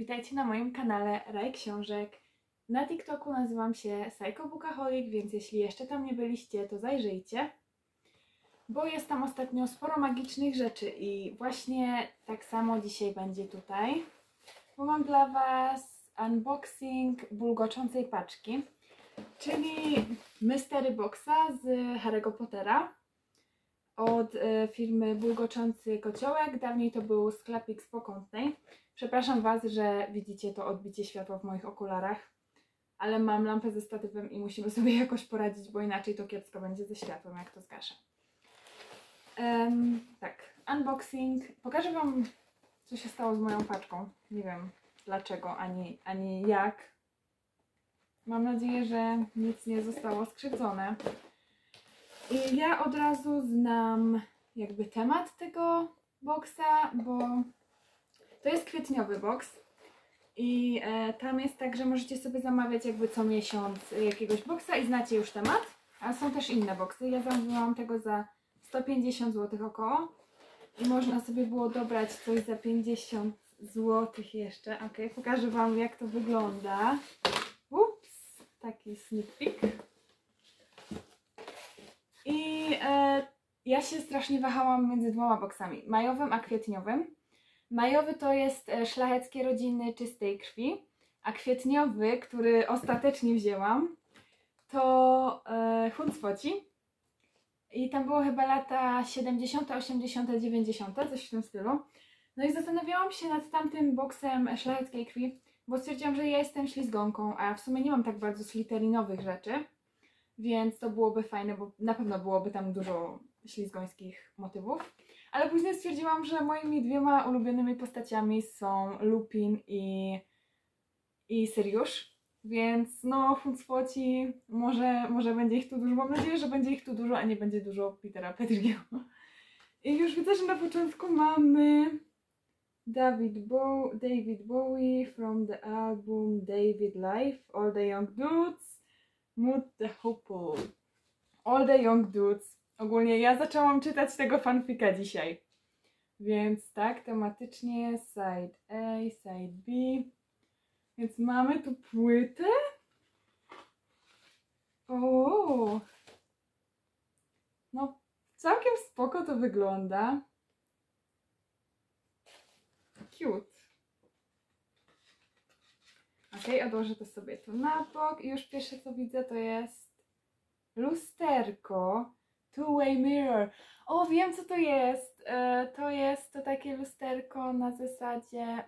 Witajcie na moim kanale Raj Książek. Na TikToku nazywam się Psychobookaholic, więc jeśli jeszcze tam nie byliście, to zajrzyjcie. Bo jest tam ostatnio sporo magicznych rzeczy i właśnie tak samo dzisiaj będzie tutaj. Bo mam dla Was unboxing bulgoczącej paczki, czyli Mystery Boxa z Harry'ego Pottera od firmy Bulgoczący Kociołek. Dawniej to był sklepik z Pokątnej. Przepraszam Was, że widzicie to odbicie światła w moich okularach, ale mam lampę ze statywem i musimy sobie jakoś poradzić, bo inaczej to kiepsko będzie ze światłem, jak to zgaszę. Tak, unboxing. Pokażę Wam, co się stało z moją paczką. Nie wiem dlaczego, ani jak. Mam nadzieję, że nic nie zostało skrzywdzone. I ja od razu znam jakby temat tego boksa, bo to jest kwietniowy boks i tam jest tak, że możecie sobie zamawiać jakby co miesiąc jakiegoś boksa i znacie już temat, a są też inne boksy. Ja zamówiłam tego za 150 zł około i można sobie było dobrać coś za 50 zł jeszcze. Ok, pokażę Wam, jak to wygląda. Ups, taki sneak peek. I ja się strasznie wahałam między dwoma boksami, majowym a kwietniowym. Majowy to jest Szlacheckie Rodziny Czystej Krwi, a kwietniowy, który ostatecznie wzięłam, to Huncwoci. I tam było chyba lata 70., 80., 90., coś w tym stylu. No i zastanawiałam się nad tamtym boksem Szlacheckiej Krwi, bo stwierdziłam, że ja jestem ślizgonką, a w sumie nie mam tak bardzo sliterinowych rzeczy, więc to byłoby fajne, bo na pewno byłoby tam dużo ślizgońskich motywów. Ale później stwierdziłam, że moimi dwiema ulubionymi postaciami są Lupin i Syriusz. Więc no, Huncwoci, może będzie ich tu dużo. Mam nadzieję, że będzie ich tu dużo, a nie będzie dużo Petera Pettigrew. I już widzę, że na początku mamy David Bowie from the album David Life, All the Young Dudes, Mood the Hopeful. All the Young Dudes. Ogólnie ja zaczęłam czytać tego fanfika dzisiaj. Więc tak, tematycznie side A, side B. Więc mamy tu płytę. O, no całkiem spoko to wygląda. Cute. Ok, odłożę to sobie tu na bok. I już pierwsze co widzę to jest lusterko. Two-way mirror. O, wiem co to jest. To jest to takie lusterko na zasadzie,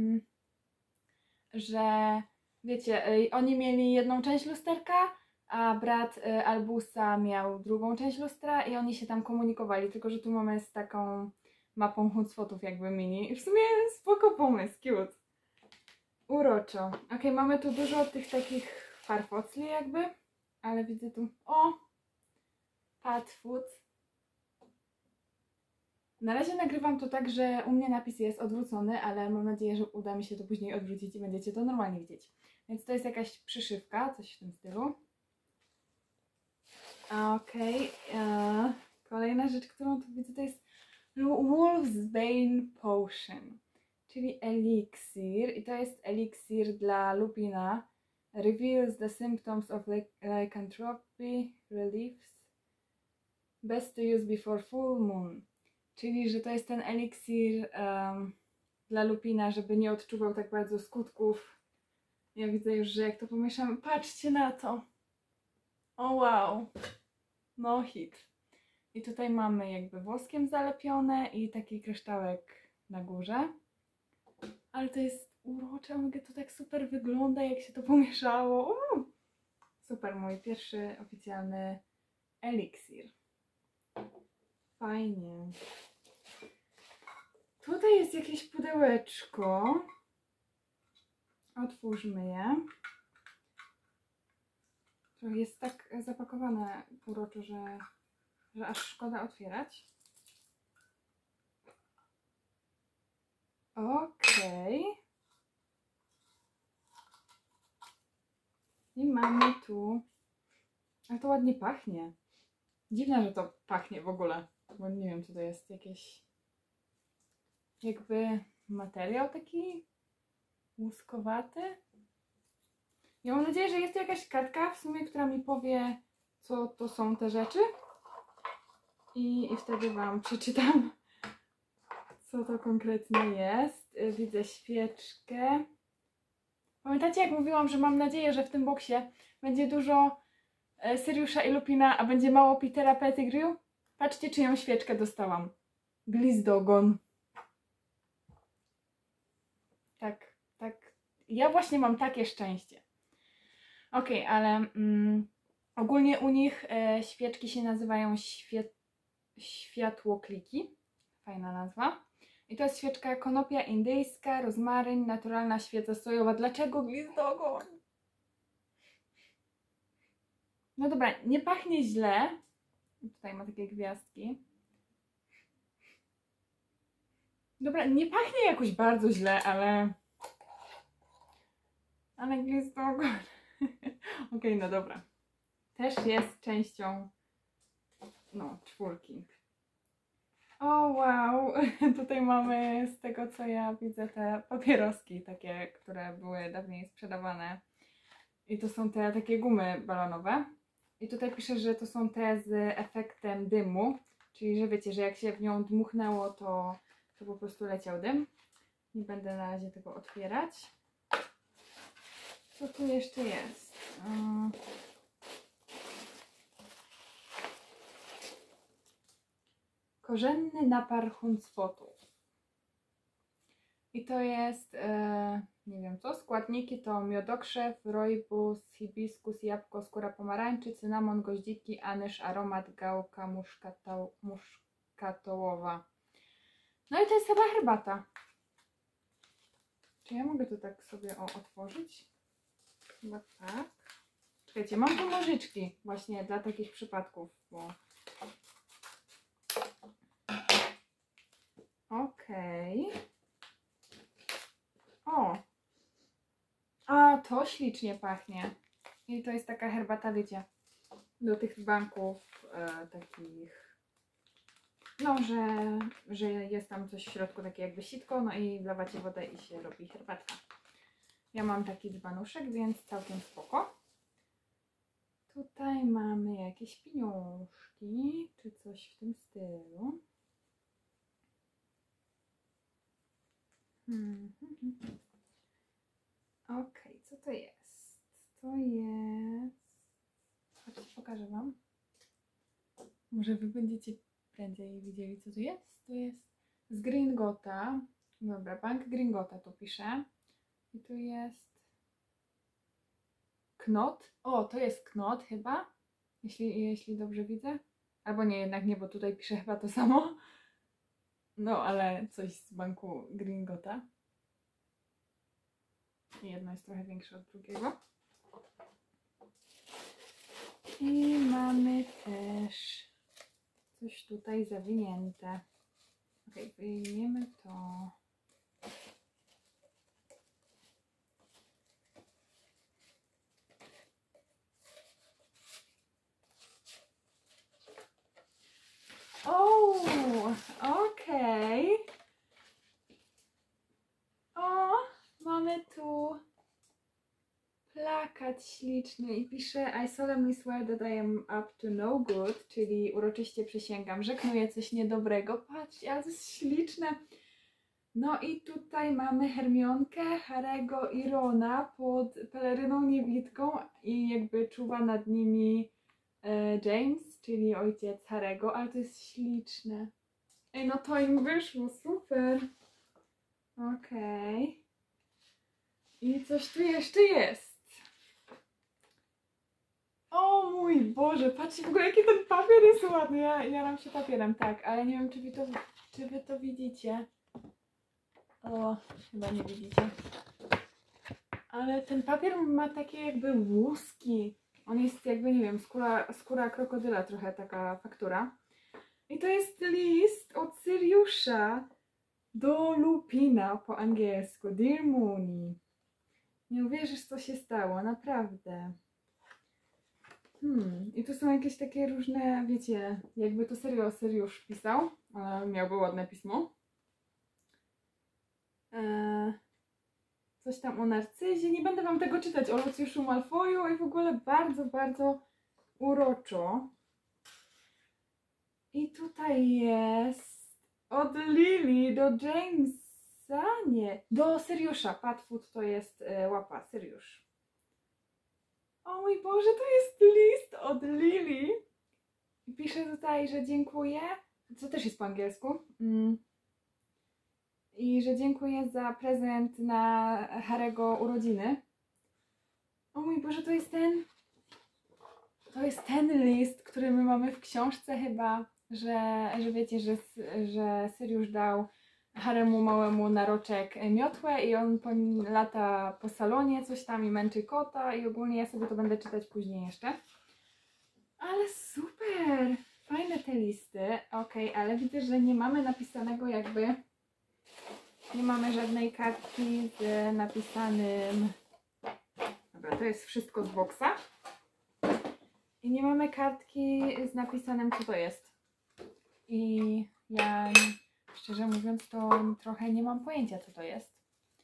że wiecie, oni mieli jedną część lusterka, a brat Albusa miał drugą część lustra i oni się tam komunikowali, tylko że tu mamy z taką mapą Huncwotów jakby mini. I w sumie spoko pomysł, cute. Uroczo. Ok, mamy tu dużo tych takich farfocli jakby, ale widzę tu, o! Padfoot. Na razie nagrywam to tak, że u mnie napis jest odwrócony, ale mam nadzieję, że uda mi się to później odwrócić i będziecie to normalnie widzieć. Więc to jest jakaś przyszywka, coś w tym stylu. Okej. Kolejna rzecz, którą tu widzę, to jest Wolfsbane Potion, czyli eliksir. I to jest eliksir dla Lupina. Reveals the symptoms of lycanthropy, reliefs. Best to use before full moon. Czyli, że to jest ten eliksir dla Lupina, żeby nie odczuwał tak bardzo skutków. Ja widzę już, że jak to pomieszamy, patrzcie na to. O wow. No hit. I tutaj mamy jakby woskiem zalepione i taki kryształek na górze. Ale to jest urocze, mogę to tak super wygląda, jak się to pomieszało. Super, mój pierwszy oficjalny eliksir. Fajnie. Tutaj jest jakieś pudełeczko. Otwórzmy je. To jest tak zapakowane uroczo, że aż szkoda otwierać. Okej. I mamy tu... Ale to ładnie pachnie. Dziwne, że to pachnie w ogóle. Bo nie wiem, co to jest. Jakieś... jakby materiał taki łuskowaty. Ja mam nadzieję, że jest to jakaś kartka w sumie, która mi powie, co to są te rzeczy. I wtedy Wam przeczytam, co to konkretnie jest. Widzę świeczkę. Pamiętacie, jak mówiłam, że mam nadzieję, że w tym boksie będzie dużo Syriusza i Lupina, a będzie mało Petera Pettigrew? Patrzcie, czyją świeczkę dostałam. Glizdogon. Tak. Ja właśnie mam takie szczęście. Okej, ale ogólnie u nich świeczki się nazywają światłokliki. Fajna nazwa. I to jest świeczka konopia indyjska, rozmaryn, naturalna świeca sojowa. Dlaczego glizdogon? No dobra, nie pachnie źle. Tutaj ma takie gwiazdki. Dobra, nie pachnie jakoś bardzo źle, ale glizdogon. Okej, no dobra. Też jest częścią, no, 4. O wow, tutaj mamy, z tego co ja widzę, te papieroski takie, które były dawniej sprzedawane. I to są te takie gumy balonowe. I tutaj pisze, że to są te z efektem dymu. Czyli, że wiecie, że jak się w nią dmuchnęło, to po prostu leciał dym. Nie będę na razie tego otwierać. Co tu jeszcze jest? Korzenny napar huncpotu. I to jest, nie wiem co, składniki to miodokrzew, rojbus, hibiskus, jabłko, skóra pomarańczy, cynamon, goździki, anyż, aromat, gałka muszkatołowa. No i to jest chyba herbata. Czy ja mogę to tak sobie otworzyć? Chyba tak. Czekajcie, mam tu nożyczki właśnie dla takich przypadków, bo... Okej. O! A, to ślicznie pachnie. I to jest taka herbata, wiecie, do tych banków takich, no, że jest tam coś w środku, takie jakby sitko, no i wlewacie wodę i się robi herbatka. Ja mam taki dzbanuszek, więc całkiem spoko. Tutaj mamy jakieś pieniążki, czy coś w tym stylu. Okej, co to jest? To jest... Chodźcie, pokażę Wam. Może Wy będziecie prędzej widzieli, co to jest. To jest z Gringota. Dobra, Bank Gringota tu pisze. I tu jest knot. O, to jest knot chyba, jeśli dobrze widzę. Albo nie, jednak nie, bo tutaj pisze chyba to samo. No, ale coś z banku Gringota. Jedno jest trochę większe od drugiego. I mamy też coś tutaj zawinięte. Ok, wyjmiemy to. O, okej. O, mamy tu plakat śliczny i pisze I solemnly swear that I am up to no good, czyli uroczyście przysięgam, że knuję coś niedobrego. Patrzcie, ale to jest śliczne. No i tutaj mamy Hermionkę, Harry'ego i Rona pod peleryną niewidką i jakby czuwa nad nimi James, czyli ojciec Harry'ego, ale to jest śliczne. Ej, no to im wyszło, super. Okej. I coś tu jeszcze jest. O mój Boże, patrzcie w ogóle jaki ten papier jest ładny. Ja jaram się papierem, tak, ale nie wiem czy wy to widzicie. O, chyba nie widzicie. Ale ten papier ma takie jakby łuski. On jest jakby, nie wiem, skóra krokodyla, trochę taka faktura. I to jest list od Syriusza do Lupina po angielsku. Dear Moony. Nie uwierzysz, co się stało, naprawdę. I tu są jakieś takie różne, wiecie, jakby to serio Syriusz pisał. Miałby ładne pismo. coś tam o narcyzie. Nie będę wam tego czytać, o Lucjuszu Malfoju i w ogóle bardzo, bardzo uroczo. I tutaj jest od Lily do Jamesa, nie, do Syriusza. Padfoot to jest łapa, Syriusz. O mój Boże, to jest list od Lily. I pisze tutaj, że dziękuję, co też jest po angielsku. I że dziękuję za prezent na Harry'ego urodziny. O mój Boże, to jest ten list, który my mamy w książce chyba, że wiecie, że Syriusz dał Haremu małemu naroczek miotłę i on lata po salonie coś tam i męczy kota i ogólnie ja sobie to będę czytać później jeszcze. Ale super! Fajne te listy. Okej, ale widzę, że nie mamy napisanego jakby... Nie mamy żadnej kartki z napisanym... Dobra, to jest wszystko z boksa. I nie mamy kartki z napisanym, co to jest. I ja, szczerze mówiąc, to trochę nie mam pojęcia, co to jest.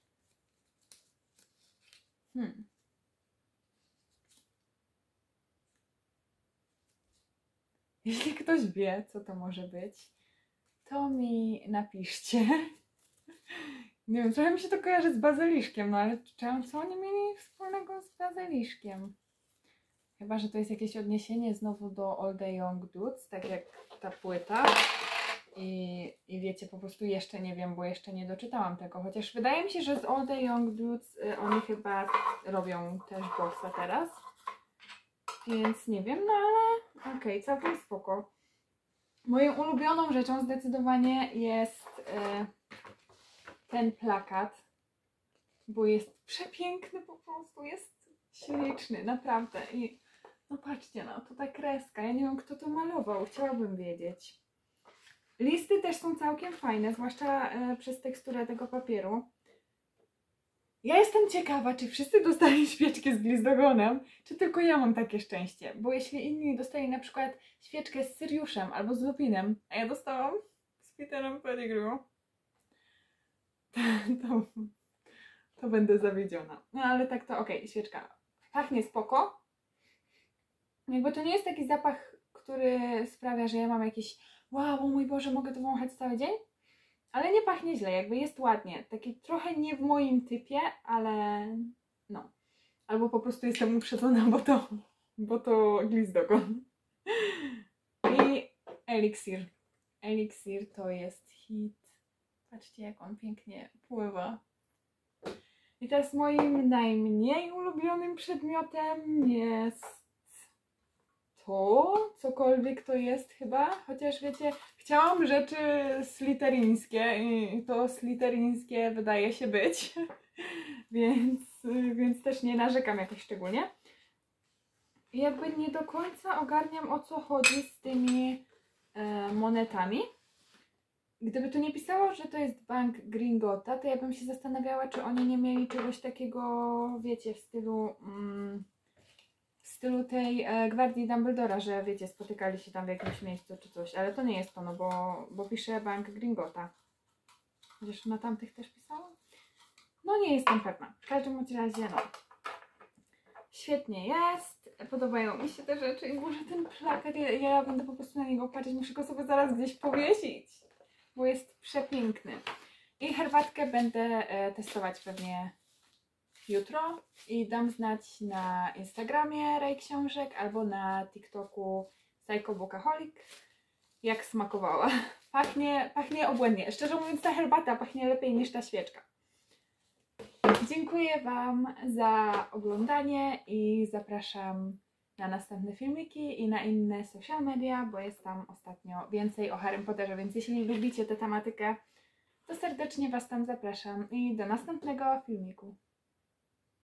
Jeśli ktoś wie, co to może być, to mi napiszcie. Nie wiem, trochę mi się to kojarzy z bazyliszkiem, no ale co oni mieli wspólnego z bazyliszkiem? Chyba, że to jest jakieś odniesienie znowu do All the Young Dudes, tak jak ta płyta. I wiecie, po prostu jeszcze nie wiem, bo jeszcze nie doczytałam tego. Chociaż wydaje mi się, że z All the Young Dudes oni chyba robią też boxa teraz. Więc nie wiem, no ale okej, całkiem spoko. Moją ulubioną rzeczą zdecydowanie jest ten plakat, bo jest przepiękny po prostu, jest śliczny, naprawdę. I no patrzcie, no to ta kreska, ja nie wiem, kto to malował, chciałabym wiedzieć. Listy też są całkiem fajne, zwłaszcza przez teksturę tego papieru. Ja jestem ciekawa, czy wszyscy dostali świeczkę z glizdogonem, czy tylko ja mam takie szczęście. Bo jeśli inni dostali na przykład świeczkę z Syriuszem albo z Lupinem, a ja dostałam z Peterem Pettigrew, to będę zawiedziona. No ale tak to okej, świeczka pachnie spoko. Jakby to nie jest taki zapach, który sprawia, że ja mam jakiś wow, o mój Boże, mogę to wąchać cały dzień? Ale nie pachnie źle, jakby jest ładnie. Taki trochę nie w moim typie, ale no. Albo po prostu jestem uprzedzona, bo to glizdogon. I eliksir. Eliksir to jest hit. Patrzcie, jak on pięknie pływa. I teraz moim najmniej ulubionym przedmiotem jest to, cokolwiek to jest chyba, chociaż wiecie, chciałam rzeczy slytherińskie i to slytherińskie wydaje się być, więc też nie narzekam jakoś szczególnie. I jakby nie do końca ogarniam, o co chodzi z tymi monetami. Gdyby tu nie pisało, że to jest Bank Gringotta, to ja bym się zastanawiała, czy oni nie mieli czegoś takiego, wiecie, w stylu tej gwardii Dumbledora, że wiecie, spotykali się tam w jakimś miejscu czy coś, ale to nie jest to, no bo pisze Bank Gringotta. Chociaż na tamtych też pisało? No nie jestem pewna. W każdym razie, no. Świetnie jest. Podobają mi się te rzeczy i może ten plakat, ja będę po prostu na niego patrzeć, muszę go sobie zaraz gdzieś powiesić, bo jest przepiękny. I herbatkę będę testować pewnie jutro i dam znać na Instagramie Rej Książek albo na TikToku Psychobookaholic, jak smakowała. Pachnie obłędnie. Szczerze mówiąc, ta herbata pachnie lepiej niż ta świeczka. Dziękuję Wam za oglądanie i zapraszam na następne filmiki i na inne social media, bo jest tam ostatnio więcej o Harrym Potterze, więc jeśli lubicie tę tematykę, to serdecznie Was tam zapraszam i do następnego filmiku.